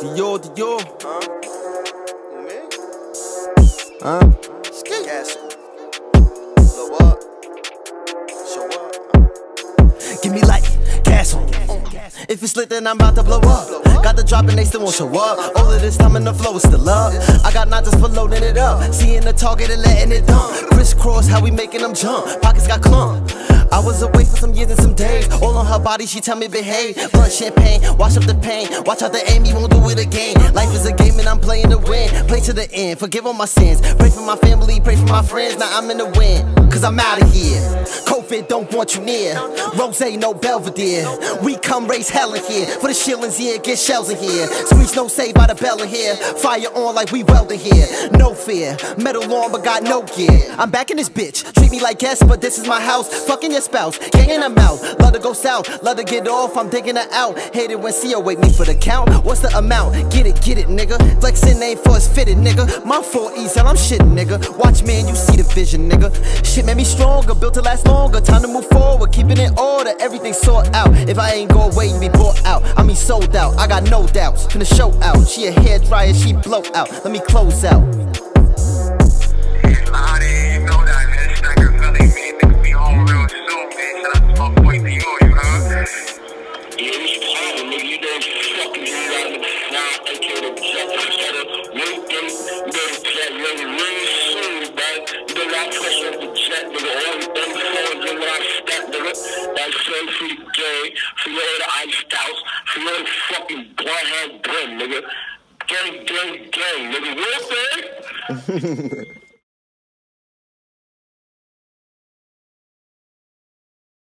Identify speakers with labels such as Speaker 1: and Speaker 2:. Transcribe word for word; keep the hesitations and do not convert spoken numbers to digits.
Speaker 1: Dior, Dior.
Speaker 2: Huh? Who, me?
Speaker 1: Huh?
Speaker 2: Ski. Gas. Blow up. Show up.
Speaker 1: Give me light, gas on. If it's lit, then I'm about to blow up. Got the drop and they still won't show up. All of this time and the flow is still up. I got not just for loading it up. Seeing the target and letting it dump. Crisscross, how we making them jump. Pockets got clump. I was away for some years and some days. All on her body, she tell me behave. Blunt champagne, wash up the pain. Watch out the aim, you won't do it again. Life is a game and I'm playing to win. Play to the end, forgive all my sins. Pray for my family, pray for my friends. Now I'm in the win, cause I'm out of here. COVID don't want you near. Rose, no Belvedere. We come raise hell in here. For the shillings here, get shells in here. Screech no save by the bell in here. Fire on like we welding here. No fear, metal on but got no gear. I'm back in this bitch. Treat me like guests, but this is my house. Fucking your spouse, gang in her mouth. Love to go south, love to get off. I'm digging her out. Hate it when C O wake me for the count. What's the amount? Get it, get it, nigga. Flexing ain't for us fitted, nigga. My four E's and I'm shitting, nigga. Watch man, you see the vision, nigga. Shit made me stronger, built to last longer. Time to move forward, keep it in order. Everything sort out. If I ain't go away, you be bought out. I mean sold out, I got no doubts. Finna show out. She a hair dryer, she blow out. Let me close out.
Speaker 3: That's so free gay, for your the iced house, for your fucking blunt head brim, nigga. Gang, gang, gang, nigga. What, man?